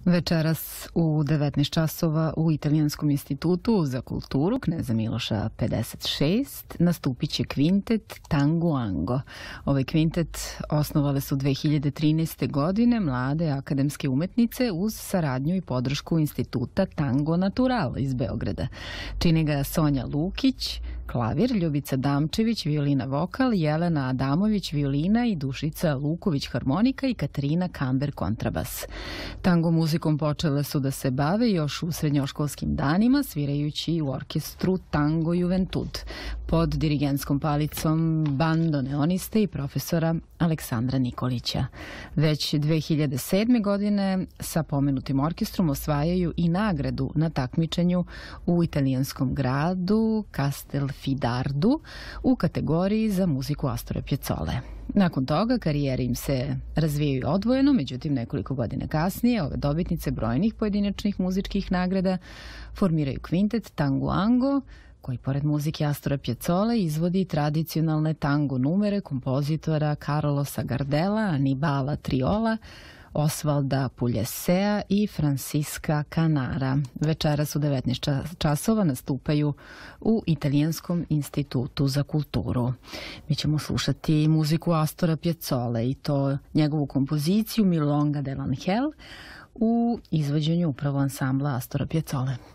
Večeras u 19 časova u Italijanskom institutu za kulturu Kneza Miloša 56 nastupit će kvintet Tangoango. Ovaj kvintet osnovale su 2013. godine mlade akademske umetnice uz saradnju i podršku instituta Tango Natural iz Beograda. Čine ga Sonja Lukić, klavir, Ljubica Damčević, violina vokal, Jelena Adamović, violina i Dušica Luković, harmonika i Katarina Kamber, kontrabas. Tango muzikom počele su da se bave još u srednjoškolskim danima, svirajući u orkestru Tango Juventud pod dirigentskom palicom bandoneoniste i profesora Aleksandra Nikolića. Već 2007. godine sa pomenutim orkestrom osvajaju i nagradu na takmičenju u italijanskom gradu Castelfidardu u kategoriji za muziku Astora Piazzole. Nakon toga karijere im se razvijaju odvojeno, međutim nekoliko godina kasnije ove dobitnice brojnih pojedinačnih muzičkih nagrada formiraju kvintet Tangoango, koji pored muzike Astora Piazzole izvodi tradicionalne tango numere kompozitora Carlosa Gardela, Anibala Triola, Osvalda Pugliesea i Francisca Canara. Večeras u 19 časova nastupaju u Italijanskom institutu za kulturu. Mi ćemo slušati muziku Astora Piazzole i to njegovu kompoziciju Milonga dell'Angel u izvođenju upravo ansambla Astora Piazzole.